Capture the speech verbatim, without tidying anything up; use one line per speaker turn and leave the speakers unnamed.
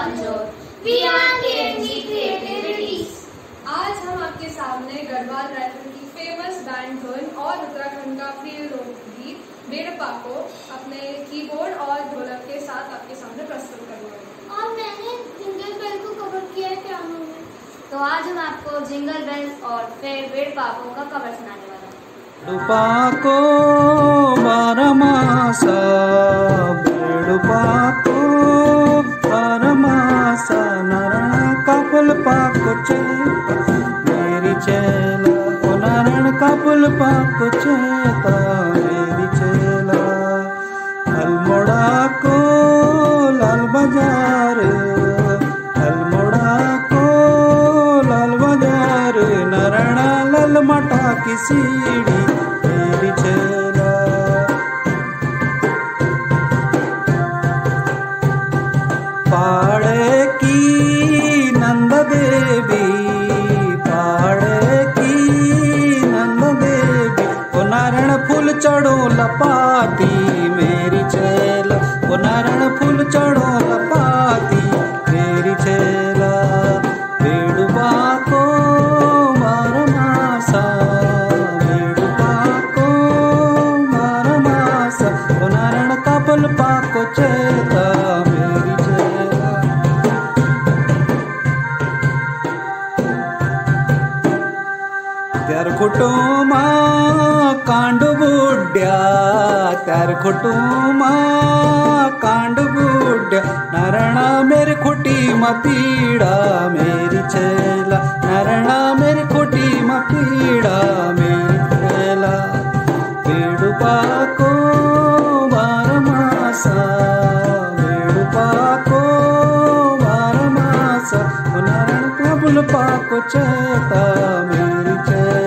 कमजोर। We are K M G Creativities।
आज हम आपके सामने गढ़वाल रायपुर की फेमस बैंड धुन और उत्तराखंड का प्रिय लोकगीत बेड़पा को अपने कीबोर्ड और ढोलक के साथ आपके सामने प्रस्तुत करूँगा।
और मैंने जिंगल बेल को कवर किया है पियानो में। तो आज हम आपको जिंगल बेल्स और फिर बेड़पा को का कवर सुनाने वाला हैं।
बेड़पा को बारमासा, बेड़पा को बारमासा, नारायण का पुल पाको चेता मेरी चेला, ओ नारायण का पुल पाको चेता मेरी चेला। अल्मोड़ा को लाल बाजार, अल्मोड़ा को लाल बाजार, नारायण लाल मटा की सीढ़ी मेरी चेला। पाड़े की नंद देवी, पाड़े की नंद देवी, ओ नारायण फूल चढ़ो लपाती मेरी चेला, ओ नारायण फूल चढ़ो लपाती मेरी चेला। बेड़पा को बारमासा, बेड़पा को बारमासा, ओ नारायण का पुल पाको चेता मेरी चेला। त्यार कुटुंबा कांड बुड्या, त्यार कुटुंबा कांड बुड्या, नारायण मेरी खुटी मपीड़ा मेरी चेला, नारायण मेरी खुटी मपीड़ा मेरी चेला। बेड़पा को बारमासा, बेड़पा को बारमासा, नारायण का पुल पाको चेता मेरी चेला।